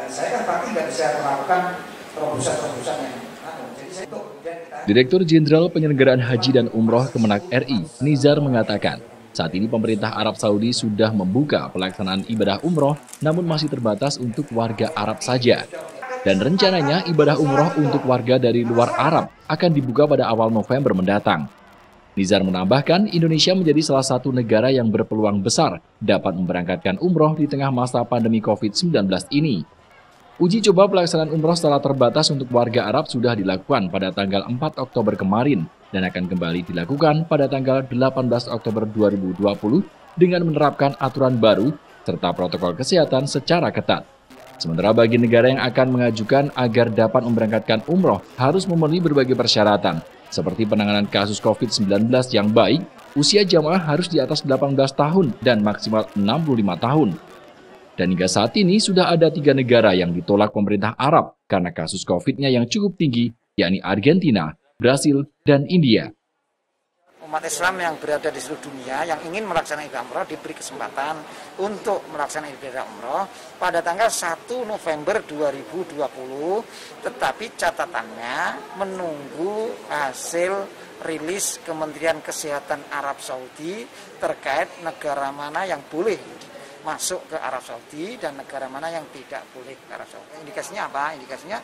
Saya kan pasti nggak bisa melakukan terobosan-terobosan yang Direktur Jenderal Penyelenggaraan Haji dan Umroh Kemenak RI, Nizar mengatakan, saat ini pemerintah Arab Saudi sudah membuka pelaksanaan ibadah umroh, namun masih terbatas untuk warga Arab saja. Dan rencananya ibadah umroh untuk warga dari luar Arab akan dibuka pada awal November mendatang. Nizar menambahkan, Indonesia menjadi salah satu negara yang berpeluang besar dapat memberangkatkan umroh di tengah masa pandemi COVID-19 ini. Uji coba pelaksanaan umroh secara terbatas untuk warga Arab sudah dilakukan pada tanggal 4 Oktober kemarin dan akan kembali dilakukan pada tanggal 18 Oktober 2020 dengan menerapkan aturan baru serta protokol kesehatan secara ketat. Sementara bagi negara yang akan mengajukan agar dapat memberangkatkan umroh harus memenuhi berbagai persyaratan, seperti penanganan kasus COVID-19 yang baik, usia jamaah harus di atas 18 tahun dan maksimal 65 tahun. Dan hingga saat ini sudah ada 3 negara yang ditolak pemerintah Arab karena kasus COVID-nya yang cukup tinggi, yakni Argentina, Brasil, dan India. Umat Islam yang berada di seluruh dunia yang ingin melaksanakan ibadah umroh diberi kesempatan untuk melaksanakan ibadah umroh pada tanggal 1 November 2020, tetapi catatannya menunggu hasil rilis Kementerian Kesehatan Arab Saudi terkait negara mana yang boleh masuk ke Arab Saudi dan negara mana yang tidak boleh ke Arab Saudi. Indikasinya apa? Indikasinya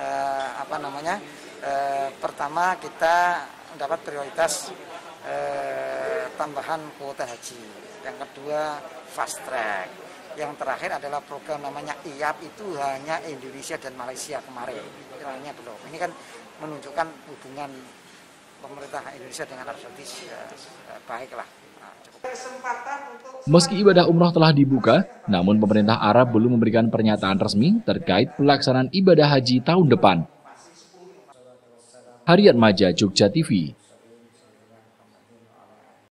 pertama kita mendapat prioritas tambahan kuota haji. Yang kedua fast track. Yang terakhir adalah program namanya IAP, itu hanya Indonesia dan Malaysia kemarin. Lainnya belum. Ini kan menunjukkan hubungan pemerintah Indonesia dengan Arab Saudi baiklah. Meski ibadah umroh telah dibuka, namun pemerintah Arab belum memberikan pernyataan resmi terkait pelaksanaan ibadah haji tahun depan. Hariat Maja, Jogja TV.